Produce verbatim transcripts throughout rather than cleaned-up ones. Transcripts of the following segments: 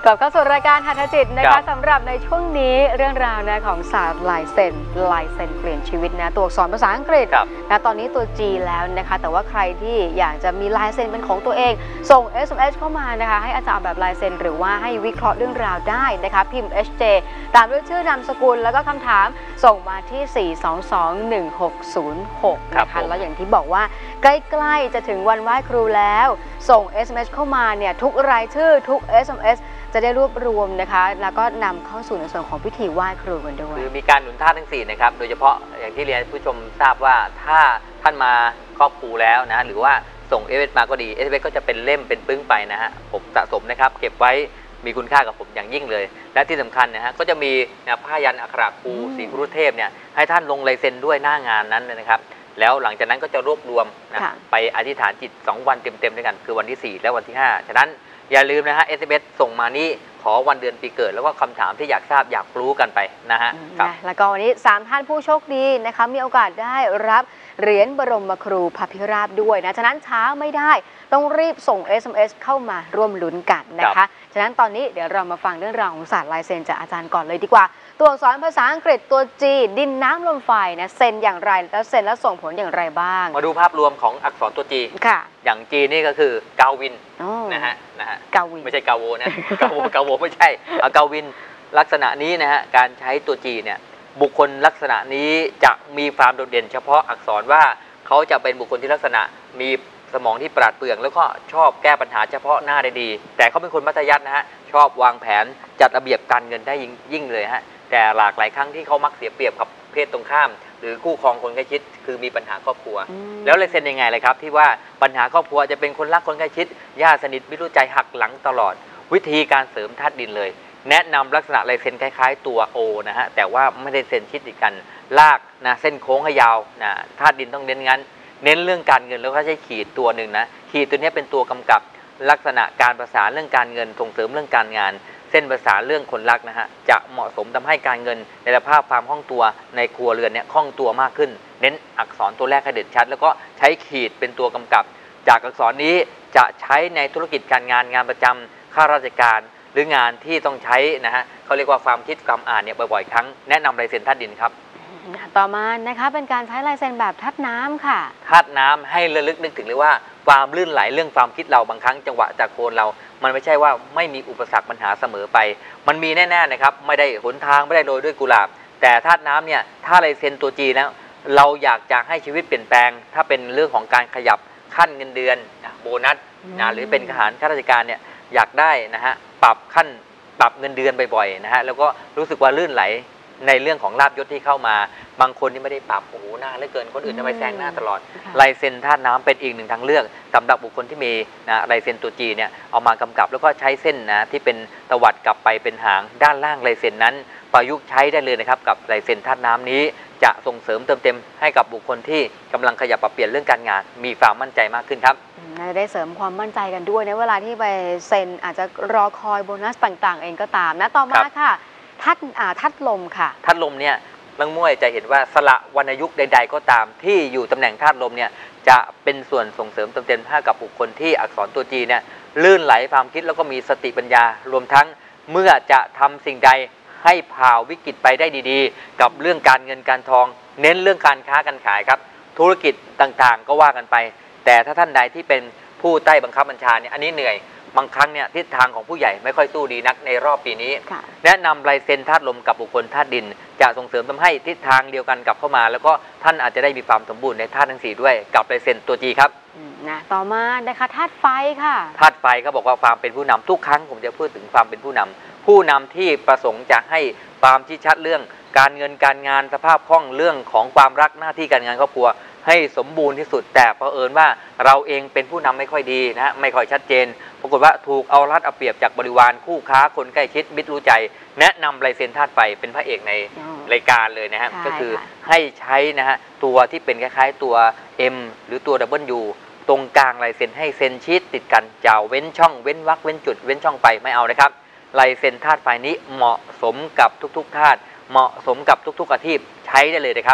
กลับเข้าสู่รายการหัตถจิตนะคะสำหรับในช่วงนี้เรื่องราวนะของศาสตร์ลายเซ็นลายเซ็นเปลี่ยนชีวิตนะตัวอักษรภาษาอังกฤษนะตอนนี้ตัว G แล้วนะคะแต่ว่าใครที่อยากจะมีลายเซ็นเป็นของตัวเองส่ง เอส เอ็ม เอส เข้ามานะคะให้อาจารย์แบบลายเซ็นหรือว่าให้วิเคราะห์เรื่องราวได้นะคะพิมพ์ เอช เจ ตามด้วยชื่อนามสกุลแล้วก็คำถามส่งมาที่ สี่ สอง สอง หนึ่ง หก ศูนย์ หก นะคะแล้วอย่างที่บอกว่าใกล้ๆจะถึงวันไหว้ครูแล้วส่ง เอส เอ็ม เอส เข้ามาเนี่ยทุกรายชื่อทุก เอส เอ็ม เอส จะได้รวบรวมนะคะแล้วก็นำเข้าสู่ในส่วนของพิธีไหว้ครูกันด้วยคือมีการหนุนท่าทั้งสี่นะครับโดยเฉพาะอย่างที่เรียนผู้ชมทราบว่าถ้าท่านมาครอบครูแล้วนะหรือว่าส่ง เอส เอ็ม เอส มาก็ดี เอส เอ็ม เอส ก็จะเป็นเล่มเป็นปึ้งไปนะฮะผมสะสมนะครับเก็บไว้มีคุณค่ากับผมอย่างยิ่งเลยและที่สำคัญนะฮะก็จะมีผ้ายันอักขระครูสีครุเทพเนี่ยให้ท่านลงลายเซ็นด้วยหน้างานนั้นนะครับแล้วหลังจากนั้นก็จะรวบรวมนะไปอธิษฐานจิตสองวันเต็มๆด้วยกันคือวันที่สี่และวันที่ห้าฉะนั้นอย่าลืมนะฮะ เอส เอ็ม เอส ส่งมานี่ขอวันเดือนปีเกิดแล้วก็คำถามที่อยากทราบอยากรู้กันไปนะฮะแล้วก็วันนี้สามท่านผู้โชคดีนะคะมีโอกาสได้รับเหรียญบรมครูพระพิราบด้วยนะฉะนั้นช้าไม่ได้ต้องรีบส่ง เอส เอ็ม เอส เข้ามาร่วมลุ้นกันนะคะฉะนั้นตอนนี้เดี๋ยวเรามาฟังเรื่องราวของศาสตร์ลายเซ็นจากอาจารย์ก่อนเลยดีกว่าตัวอักษรภาษาอังกฤษตัว G ดินน้ำลมไฟนะเซ็นอย่างไรแล้วเซ็นแล้วส่งผลอย่างไรบ้างมาดูภาพรวมของอักษรตัว G ค่ะอย่าง G นี่ก็คือกาวินนะฮะนะฮะกาวินไม่ใช่กาโวนะกาโวกาโวไม่ใช่เอากาวินลักษณะนี้นะฮะการใช้ตัว G เนี่ยบุคคลลักษณะนี้จะมีความโดดเด่นเฉพาะอักษรว่าเขาจะเป็นบุคคลที่ลักษณะมีสมองที่ปราดเปรื่องแล้วก็ชอบแก้ปัญหาเฉพาะหน้าได้ดีแต่เขาเป็นคนมัธยัสถ์นะฮะชอบวางแผนจัดระเบียบการเงินได้ยิ่งเลยฮะแต่หลากหลายครั้งที่เขามักเสียเปรียบกับเพศตรงข้ามหรือคู่ครองคนใกล้ชิดคือมีปัญหาครอบครัวแล้วลายเซ็นยังไงเลยครับที่ว่าปัญหาครอบครัวจะเป็นคนรักคนใกล้ชิดญาติสนิทไม่รู้ใจหักหลังตลอดวิธีการเสริมธาตุดินเลยแนะนำลักษณะลายเซ็นคล้ายๆตัว O นะฮะแต่ว่าไม่ได้เซ็นชิดติดกันลากนะเส้นโค้งให้ยาวนะธาตุดินต้องเน้นงั้นเน้นเรื่องการเงินแล้วก็ใช้ขีดตัวหนึ่งนะขีดตัวนี้เป็นตัวกำกับลักษณะการประสานเรื่องการเงินส่งเสริมเรื่องการงานเส้นประสานเรื่องคนรักนะฮะจะเหมาะสมทำให้การเงินในสภาพความคล่องตัวในครัวเรือนเนี่ยคล่องตัวมากขึ้นเน้นอักษรตัวแรกให้เด่นชัดแล้วก็ใช้ขีดเป็นตัวกำกับจากอักษรนี้จะใช้ในธุรกิจการงานงานประจำข้าราชการหรืองานที่ต้องใช้นะฮะเขาเรียกว่าความคิดความอ่านเนี่ยบ่อยๆครั้งแนะนำลายเซ็นธาตุดินครับต่อมานะคะเป็นการใช้ลายเซ็นแบบธาตุน้ำค่ะธาตุน้ำให้ระลึกนึกถึงเลยว่าความลื่นไหลเรื่องความคิดเราบางครั้งจังหวะจากโคนเรามันไม่ใช่ว่าไม่มีอุปสรรคปัญหาเสมอไปมันมีแน่ๆนะครับไม่ได้หนทางไม่ได้โรยด้วยกุหลาบแต่ธาตุน้ำเนี่ยถ้าลายเซ็นตัว G แล้วเราอยากจะให้ชีวิตเปลี่ยนแปลงถ้าเป็นเรื่องของการขยับขั้นเงินเดือนโบนัสนะหรือเป็นทหารข้าราชการเนี่ยอยากได้นะฮะปรับขั้นปรับเงินเดือนบ่อยๆนะฮะแล้วก็รู้สึกว่าลื่นไหลในเรื่องของลาภยศที่เข้ามาบางคนนี่ไม่ได้ปรับโอ้โหหน้าเหลือเกินคนอื่นทำไมแซงหน้าตลอดลายเซ็นธาตุน้ำเป็นอีกหนึ่งทางเลือกสำหรับบุคคลที่มีนะลายเซ็นตัว G เนี่ยเอามากำกับแล้วก็ใช้เส้นนะที่เป็นตวัดกลับไปเป็นหางด้านล่างลายเซ็นนั้นประยุกต์ใช้ได้เลยนะครับกับลายเซ็นธาตุน้ำนี้จะส่งเสริมเติมเต็มให้กับบุคคลที่กำลังขยับปรับเปลี่ยนเรื่องการงานมีความมั่นใจมากขึ้นครับได้เสริมความมั่นใจกันด้วยในเวลาที่ไปเซ็นอาจจะรอคอยโบนัสต่างๆเองก็ตามนะต่อมาค่ะทัดอ่าทัดลมค่ะทัดลมเนี่ยลังมวยจะเห็นว่าสละวรรณยุกต์ใดๆก็ตามที่อยู่ตำแหน่งธาตุลมเนี่ยจะเป็นส่วนส่งเสริมเติมเต็มให้กับบุคคลที่อักษรตัว G เนี่ยลื่นไหลความคิดแล้วก็มีสติปัญญารวมทั้งเมื่อจะทำสิ่งใดให้ผ่าวิกฤตไปได้ดีๆกับเรื่องการเงินการทองเน้นเรื่องการค้าการขายครับธุรกิจต่างๆก็ว่ากันไปแต่ถ้าท่านใดที่เป็นผู้ใต้บังคับบัญชาเนี่ยอันนี้เหนื่อยบางครั้งเนี่ยทิศทางของผู้ใหญ่ไม่ค่อยสู้ดีนักในรอบปีนี้แนะนำลายเซ็นธาตุลมกับบุคคลธาตุดินจะส่งเสริมทำให้ทิศทางเดียวกันกลับเข้ามาแล้วก็ท่านอาจจะได้มีความสมบูรณ์ในธาตุทั้งสี่ด้วยกับลายเซ็นตัว G ครับนะต่อมานะคะธาตุไฟค่ะธาตุไฟเขาบอกว่าความเป็นผู้นำทุกครั้งผมจะพูดถึงความเป็นผู้นำผู้นำที่ประสงค์จะให้ความชี้ชัดเรื่องการเงินการงานสภาพคล่องเรื่องของความรักหน้าที่การงานครอบครัวให้สมบูรณ์ที่สุดแต่เผอิญว่าเราเองเป็นผู้นำไม่ค่อยดีนะไม่ค่อยชัดเจนปรากฏว่าถูกเอารัดเอาเปรียบจากบริวารคู่ค้าคนใกล้ชิดมิตรรู้ใจแนะนำลายเซ็นธาตุไฟเป็นพระเอกในรายการเลยนะฮะก็คือให้ใช้นะฮะตัวที่เป็นคล้ายๆตัว M หรือตัว W ตรงกลางลายเซ็นให้เซ็นชีตติดกันจะเว้นช่องเว้นวรรคเว้นจุดเว้นช่องไปไม่เอานะครับลายเซ็นธาตุไฟนี้เหมาะสมกับทุกๆธาตุเหมาะสมกับทุกๆอาชีพใช้ได้เลยนะครับ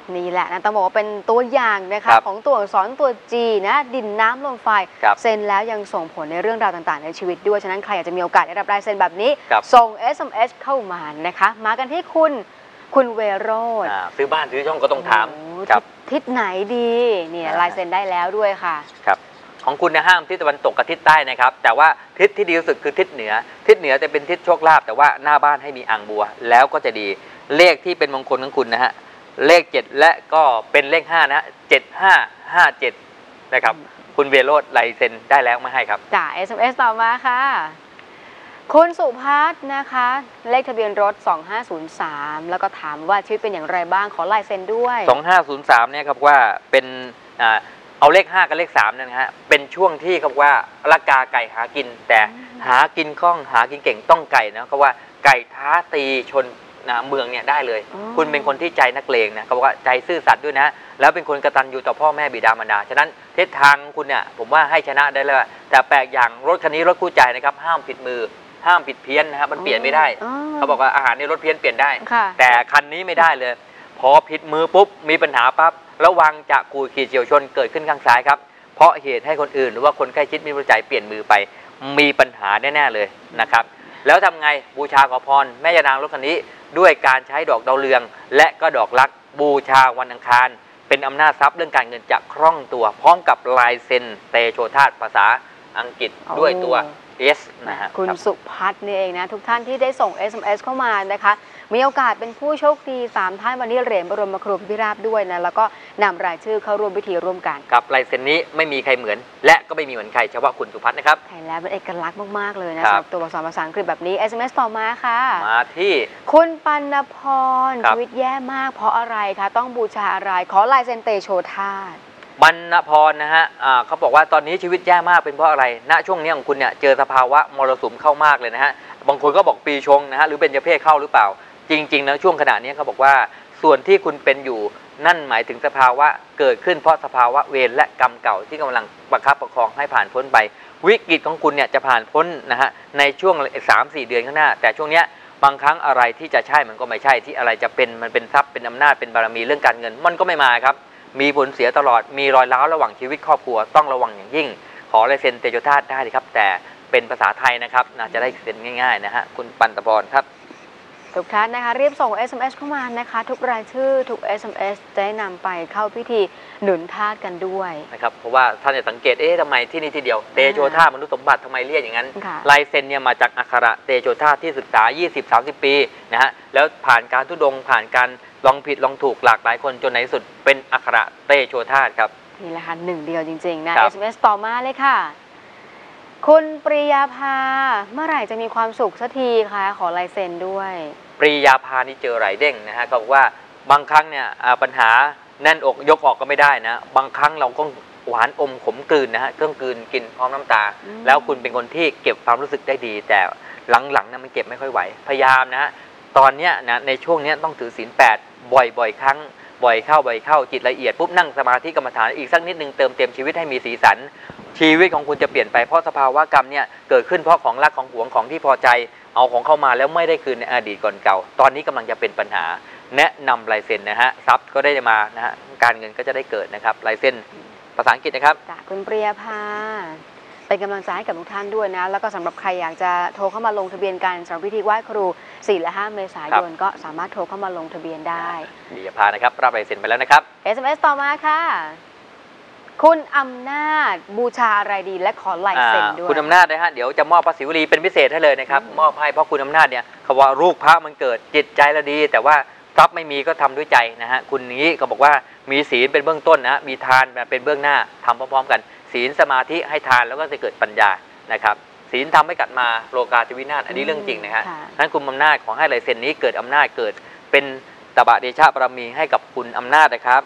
นี่แหละนะต้องบอกว่าเป็นตัวอย่างนะคะของตัวอักษรตัว G นะดินน้ำลมไฟเซ็นแล้วยังส่งผลในเรื่องราวต่างๆในชีวิตด้วยฉะนั้นใครอยากจะมีโอกาสได้รับลายเซ็นแบบนี้ส่ง เอส เอ็ม เอส เข้ามานะคะมากันที่คุณคุณเวโรจน์ซื้อบ้านซื้อช่องก็ต้องถามทิศไหนดีเนี่ยลายเซ็นได้แล้วด้วยค่ะครับของคุณนะห้ามทิศตะวันตกกับทิศใต้นะครับแต่ว่าทิศที่ดีที่สุดคือทิศเหนือทิศเหนือจะเป็นทิศโชคลาภแต่ว่าหน้าบ้านให้มีอ่างบัวแล้วก็จะดีเลขที่เป็นมงคลของคุณนะฮะเลขเจ็ดและก็เป็นเลขห้านะเจ็ดห้าห้าเจ็ดนะครับคุณเวโรจน์ลายเซ็นได้แล้วมาให้ครับจ่า เอส เอ็ม เอส ต่อมาค่ะคุณสุภัสนะคะเลขทะเบียนรถสองห้าศูนย์สามแล้วก็ถามว่าชีวิตเป็นอย่างไรบ้างขอลายเซ็นด้วยสองห้าศูนย์สามเนี่ยครับว่าเป็นอ่าเอาเลขห้ากับเลขสามนะฮะเป็นช่วงที่ครับว่าละกาไก่หากินแต่หากินคล่องหากินเก่งต้องไก่นะเขาว่าไก่ท้าตีชนนะเมืองเนี่ยได้เลยคุณเป็นคนที่ใจนักเลงนะเขาบอกว่าใจซื่อสัตย์ด้วยนะแล้วเป็นคนกตัญญูต่อพ่อแม่บิดามารดาฉะนั้นทิศทางคุณเนี่ยผมว่าให้ชนะได้เลยแต่แปลกอย่างรถคันนี้รถคู่ใจนะครับห้ามผิดมือห้ามผิดเพี้ยนนะครับมันเปลี่ยนไม่ได้เขาบอกว่าอาหารในรถเพี้ยนเปลี่ยนได้แต่คันนี้ไม่ได้เลยพอผิดมือปุ๊บมีปัญหาปั๊บระวังจะขูดขีดเฉียวชนเกิดขึ้นข้างซ้ายครับเพราะเหตุให้คนอื่นหรือว่าคนใกล้ชิดมีใจเปลี่ยนมือไปมีปัญหาแน่ๆเลยนะครับแล้วทำไงบูชาขอพรแม่ยานางรถคันนี้ด้วยการใช้ดอกดาวเรืองและก็ดอกลักบูชาวันอังคารเป็นอำนาจทรัพย์เรื่องการเงินจะคล่องตัวพร้อมกับลายเซ็นเตโชธาตภาษาอังกฤษด้วยตัว S นะฮะคุณสุพัฒน์นี่เองนะทุกท่านที่ได้ส่ง เอส เอ็ม เอส เข้ามานะคะมีโอกาสเป็นผู้โชคดีสามท่านวันนี้เหรียญบรมครูพิราบด้วยนะแล้วก็นำรายชื่อเข้าร่วมพิธีร่วมกันกับลายเซ็นนี้ไม่มีใครเหมือนและก็ไม่มีเหมือนใครเฉพาะคุณสุพัฒน์นะครับใช่แล้วเป็นเอกลักษณ์มากๆเลยนะสำหรับตัวอักษรภาษาอังกฤษแบบนี้ เอส เอ็ม เอส ต่อมาค่ะมาที่คุณปัณพรชีวิตแย่มากเพราะอะไรคะต้องบูชาอะไรขอลายเซ็นเตโชธาตบรรณพรนะฮะเขาบอกว่าตอนนี้ชีวิตแย่มากเป็นเพราะอะไรณช่วงนี้ของคุณเนี่ยเจอสภาวะมรสุมเข้ามากเลยนะฮะบางคนก็บอกปีชงนะฮะหรือเป็นเจ้าเพศเข้าหรือเปล่าจริงๆแล้วช่วงขณะนี้เขาบอกว่าส่วนที่คุณเป็นอยู่นั่นหมายถึงสภาวะเกิดขึ้นเพราะสภาวะเวรและกรรมเก่าที่กำลังประคับประคองให้ผ่านพ้นไปวิกฤตของคุณเนี่ยจะผ่านพ้นนะฮะในช่วง สามสี่ เดือนข้างหน้าแต่ช่วงนี้บางครั้งอะไรที่จะใช่มันก็ไม่ใช่ที่อะไรจะเป็นมันเป็นทรัพย์เป็นอำนาจเป็นบารมีเรื่องการเงินมันก็ไม่มาครับมีผลเสียตลอดมีรอยร้าวระหว่างชีวิตครอบครัวต้องระวังอย่างยิ่งขอลายเซ็นเตโชธาตได้ครับแต่เป็นภาษาไทยนะครับน่าจะได้เซ็นง่ายๆนะฮะคุณปัณพรครับทุกท่านนะคะรีบส่ง เอส เอ็ม เอส เข้ามานะคะทุกรายชื่อทุก เอส เอ็ม เอส จะได้นำไปเข้าพิธีหนุนธาตุกันด้วยนะครับเพราะว่าท่านจะสังเกตเอ๊ะทำไมที่นี่ที่เดียวเตโชธาตมนุษย์สมบัติทำไมเรียกอย่างนั้นลายเซ็นเนี่ยมาจากอักขระเตโชธาตที่ศึกษา ยี่สิบ สามสิบ ปีนะฮะแล้วผ่านการทุดงผ่านการลองผิดลองถูกหลากหลายคนจนในที่สุดเป็นอักขระเตโชธาตครับนี่แหละค่ะหนึ่งเดียวจริงๆนะ เอส เอ็ม เอส ต่อมาเลยค่ะคุณปริยาภาเมื่อไหร่จะมีความสุขสักทีคะขอลายเซ็นด้วยปริยาภานี่เจอไหลเด้งนะฮะเขาบอกว่าบางครั้งเนี่ยปัญหาแน่นอกยกออกก็ไม่ได้นะบางครั้งเราก็หวานอมขมกลืนนะฮะเครื่องกลืนกินพร้อมน้ำตาแล้วคุณเป็นคนที่เก็บความรู้สึกได้ดีแต่หลังๆเนี่ยมันเก็บไม่ค่อยไหวพยายามนะฮะตอนเนี้ยนะในช่วงนี้ต้องถือศีลแปดบ่อยๆครั้งบ่อยเข้าบ่อยเข้าจิตละเอียดปุ๊บนั่งสมาธิกรรมฐานอีกสักนิดนึงเติมเต็มชีวิตให้มีสีสันชีวิตของคุณจะเปลี่ยนไปเพราะสภาวะกรรมเนี่ยเกิดขึ้นเพราะของรักของหวงของที่พอใจเอาของเข้ามาแล้วไม่ได้คืนในอดีตก่อนเก่าตอนนี้กำลังจะเป็นปัญหาแนะนำลายเซ็นนะฮะทรัพย์ก็ได้มานะฮะการเงินก็จะได้เกิดนะครับลายเซ็นภาษาอังกฤษนะครับจากคุณปริยาภาเป็นกำลังใจให้กับทุกท่านด้วยนะแล้วก็สำหรับใครอยากจะโทรเข้ามาลงทะเบียนกันสำหรับพิธีไหว้ครูสี่และห้าเมษายนก็สามารถโทรเข้ามาลงทะเบียนได้ปริยาภานะครับรับลายเซ็นไปแล้วนะครับเอส เอ็ม เอส ต่อมาค่ะคุณอำนาจบูชาอะไรดีและขอลายเซ็นด้วยคุณอำนาจนะฮะเดี๋ยวจะมอบพระศิวลีเป็นพิเศษให้เลยนะครับมอบให้เพราะคุณอำนาจเนี่ยเขาว่ารูปพระมันเกิดจิตใจละดีแต่ว่าทรัพย์ไม่มีก็ทำด้วยใจนะฮะคุณนี้ก็บอกว่ามีศีลเป็นเบื้องต้นนะมีทานเป็นเบื้องหน้าทำพร้อมๆกันศีลสมาธิให้ทานแล้วก็จะเกิดปัญญานะครับศีลทำให้กัดมาโลกาจวินาศอันนี้เรื่องจริงนะฮะนั้นคุณอำนาจขอให้ลายเซ็นนี้เกิดอำนาจเกิดเป็นตบะเดชะบารมีให้กับคุณอำนาจนะครับ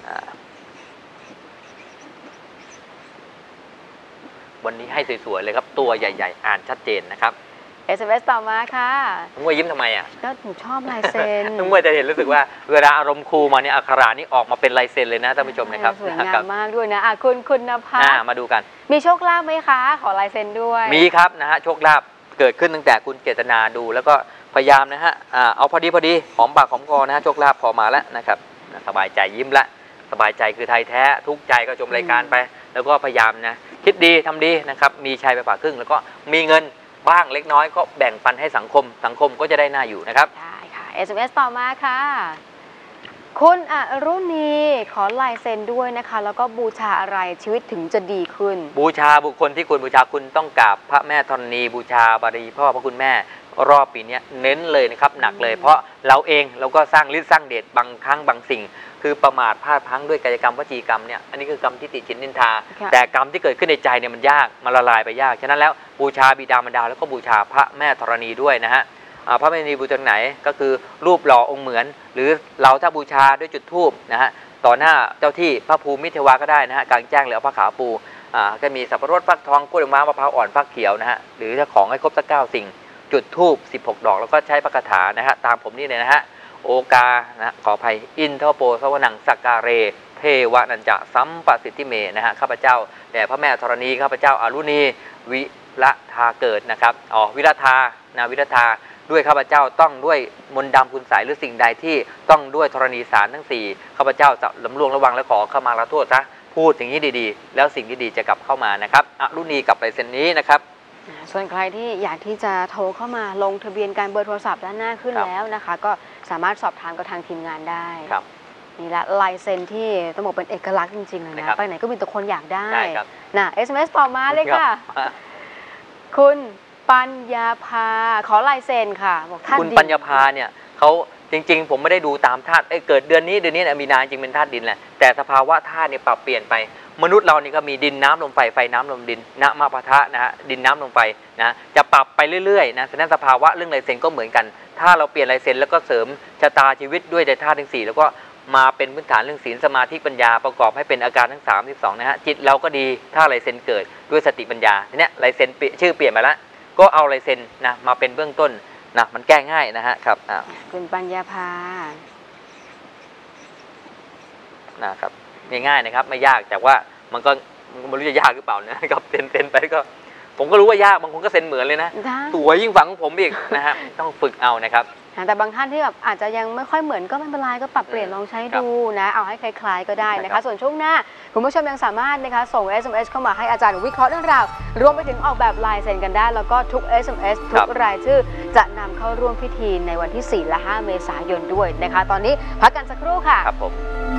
วันนี้ให้สวยๆเลยครับตัวใหญ่ๆอ่านชัดเจนนะครับเอส เอ็ม เอส ต่อมาค่ะน้องมวยยิ้มทำไมอ่ะก็หนูชอบลายเซ็นน้องมวยจะเห็นรู้สึกว่าเวลาอารมณ์ครูมาเนี่ยอักขระนี่ออกมาเป็นลายเซ็นเลยนะท่านผู้ชมนะครับสวยงามมากด้วยนะคุณคุณนภัสมาดูกันมีโชคลาภไหมคะขอลายเซ็นด้วยมีครับนะฮะโชคลาภเกิดขึ้นตั้งแต่คุณเจตนาดูแล้วก็พยายามนะฮะเอาพอดีพอดีหอมปากหอมคอนะฮะโชคลาภพอมาแล้วนะครับสบายใจยิ้มละสบายใจคือไทยแท้ทุกใจก็ชมรายการไปแล้วก็พยายามนะคิดดีทำดีนะครับมีชัยไปฝ่าครึ่งแล้วก็มีเงินบ้างเล็กน้อยก็แบ่งปันให้สังคมสังคมก็จะได้น่าอยู่นะครับได้ค่ะ เอส เอ็ม เอส ต่อมาค่ะคุณอรุณีขอลายเซ็นด้วยนะคะแล้วก็บูชาอะไรชีวิตถึงจะดีขึ้นบูชาบุคคลที่คุณบูชาคุณต้องกราบพระแม่ธรณีบูชาบารมีพ่อพระคุณแม่รอบปีนี้เน้นเลยนะครับหนักเลยเพราะเราเองเราก็สร้างฤทธิ์สร้างเดชบางครั้งบางสิ่งคือประมาทพลาดพลั้งด้วยกายกรรมวจีกรรมเนี่ยอันนี้คือกรรมที่ติฉินนินทาแต่กรรมที่เกิดขึ้นในใจเนี่ยมันยากมันละลายไปยากฉะนั้นแล้วบูชาบิดามารดาแล้วก็บูชาพระแม่ธรณีด้วยนะฮะพระแม่ธรณีบูชาไหนก็คือรูปหล่อองค์เหมือนหรือเราถ้าบูชาด้วยจุดธูปนะฮะต่อหน้าเจ้าที่พระภูมิเทวาก็ได้นะฮะกลางแจ้งหรือเอาผ้าขาวปูก็มีสับปะรดฟักทองกล้วยม้ามะพร้าวอ่อนฟักเขียวนะฮะหรือถ้าของให้ครบสักเก้าสิ่งจุดธูปสิบหกดอกแล้วก็ใช้พระคาถานะฮะตามผมนี่เลยนะฮะโอกานะขออภัยอินทโปสวนังสักการเรเทวนันจะสัมปสิทธิเมนะฮะข้าพเจ้าแต่พระแม่ธรณีข้าพเจ้าอารุณีวิละทาเกิดนะครับอ๋อวิละทานะวิละทาด้วยข้าพเจ้าต้องด้วยมนต์ดำคุณไสยหรือสิ่งใดที่ต้องด้วยธรณีสารทั้งสี่ข้าพเจ้าจะลำลวงระวังและขอเข้ามาละโทษซะพูดอย่างนี้ดีๆแล้วสิ่งที่ดีจะกลับเข้ามานะครับอารุณีกับลายเซ็นนี้นะครับส่วนใครที่อยากที่จะโทรเข้ามาลงทะเบียนการเบอร์โทรศัพท์ด้านหน้าขึ้นแล้วนะคะก็สามารถสอบถามกับทางทีมงานได้นี่แหละลายเซ็นที่ต้องบอกเป็นเอกลักษณ์จริงๆเลยนะไปไหนก็มีแต่คนอยากได้นะ เอส เอ็ม เอส ต่อมาเลยค่ะคุณปัญญาภาขอลายเซ็นค่ะบอกท่านคุณปัญญาภาเนี่ยเขาจริงๆผมไม่ได้ดูตามธาตุเกิดเดือนนี้เดือนนี้มีนาจริงเป็นธาตุดินแหละแต่สภาวะธาตุเนี่ยปรับเปลี่ยนไปมนุษย์เรานี่ก็มีดินน้ำลมไฟไฟน้ำลมดินนะมาปะทะนะฮะดินน้ำลมไฟนะจะปรับไปเรื่อยๆนะฉะนั้นสภาวะเรื่องลายเซ็นก็เหมือนกันถ้าเราเปลี่ยนลายเซ็นแล้วก็เสริมชะตาชีวิตด้วยในธาตุทั้งสี่แล้วก็มาเป็นพื้นฐานเรื่องศีลสมาธิปัญญาประกอบให้เป็นอาการทั้งสามสิบสองนะฮะจิตเราก็ดีถ้าลายเซ็นเกิดด้วยสติปัญญาทีนี้ลายเซ็นชื่อเปลี่ยนไปแล้วก็เอาลายเซ็นนะมาเป็นเบื้องต้นนะมันแก้ง่ายนะฮะครับคุณปัญญาภานะครับง่ายๆนะครับไม่ยากแต่ว่ามันก็ไม่รู้จะยากหรือเปล่านะครับเซ็นเซ็นไปก็ผมก็รู้ว่ายากบางคนก็เซ็นเหมือนเลยนะตัวยิ่งฝังผมอีกนะฮะต้องฝึกเอานะครับแต่บางท่านที่แบบอาจจะยังไม่ค่อยเหมือนก็ไม่เป็นไรก็ปรับเปลี่ยนลองใช้ดูนะเอาให้คล้ายๆก็ได้นะคะส่วนช่วงหน้าคุณผู้ชมยังสามารถนะคะส่ง เอส เอ็ม เอส เข้ามาให้อาจารย์วิเคราะห์เรื่องราวรวมไปถึงออกแบบลายเซ็นกันได้แล้วก็ทุก เอส เอ็ม เอส ทุกรายชื่อจะนำเข้าร่วมพิธีในวันที่สี่และห้าเมษายนด้วยนะคะตอนนี้พักกันสักครู่ค่ะครับผม